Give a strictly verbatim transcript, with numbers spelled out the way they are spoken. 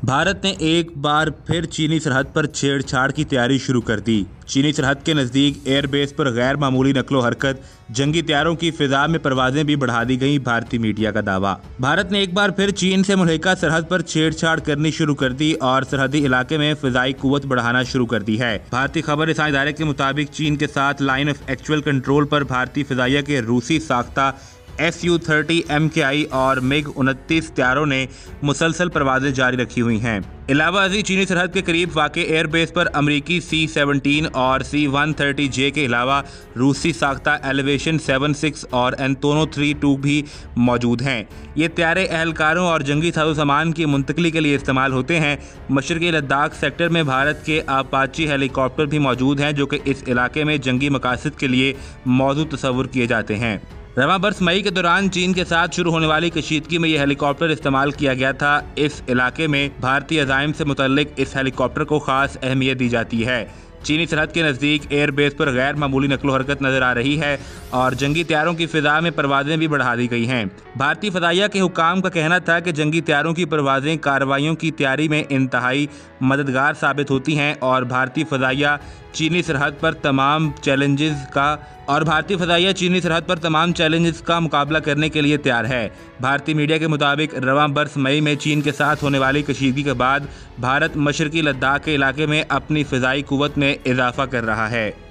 भारत ने एक बार फिर चीनी सरहद पर छेड़छाड़ की तैयारी शुरू कर दी। चीनी सरहद के नज़दीक एयरबेस पर गैर मामूली नकलो हरकत, जंगी तैयारों की फिजा में परवाजें भी बढ़ा दी गई, भारतीय मीडिया का दावा। भारत ने एक बार फिर चीन से मुल्हिका सरहद पर छेड़छाड़ करनी शुरू कर दी और सरहदी इलाके में फिजाई कुव्वत बढ़ाना शुरू कर दी है। भारतीय खबर रसां इदारे के मुताबिक चीन के साथ लाइन ऑफ एक्चुअल कंट्रोल पर भारतीय फिजाइया के रूसी साख्ता S U thirty M K I और मिग उनतीस तैयारों ने मुसलसल परवाजें जारी रखी हुई हैं। इलावा अजी चीनी सरहद के करीब वाक़े एयरबेस पर अमरीकी सी सेवनटीन और सी वन थर्टी जे के अलावा रूसी साख्ता एलिवेशन सेवन सिक्स और एंटोनो थ्री टू भी मौजूद हैं। ये तैयारे एहलकारों और जंगी साजो सामान की मुंतकली के लिए इस्तेमाल होते हैं। मशरक़ी लद्दाख सेक्टर में भारत के अपाची हेलीकॉप्टर भी मौजूद हैं, जो कि इस इलाके में जंगी मकासद के लिए मौजूद तस्वुर किए जाते हैं। रवां बरस मई के दौरान चीन के साथ शुरू होने वाली कशीदगी में यह हेलीकॉप्टर इस्तेमाल किया गया था। इस इलाके में भारतीय अज़ाइम से मुतल्लिक इस हेलीकॉप्टर को खास अहमियत दी जाती है। चीनी सरहद के नज़दीक एयरबेस पर गैर मामूली नकलो हरकत नजर आ रही है और जंगी तैयारों की फिजा में परवाजें भी बढ़ा दी गई हैं। भारतीय फदाइया के हुकाम का कहना था कि जंगी तैयारों की परवाजें कार्रवाइयों की तैयारी में इंतहाई मददगार साबित होती हैं और भारतीय फदाइया चीनी सरहद पर तमाम चैलेंजेस का और भारतीय फदाइया चीनी सरहद पर तमाम चैलेंजेस का मुकाबला करने के लिए तैयार है। भारतीय मीडिया के मुताबिक रवां बरस मई में चीन के साथ होने वाली कशीदगी के बाद भारत मशरक़ी लद्दाख के इलाके में अपनी फ़िज़ाई कुव्वत में इजाफा कर रहा है।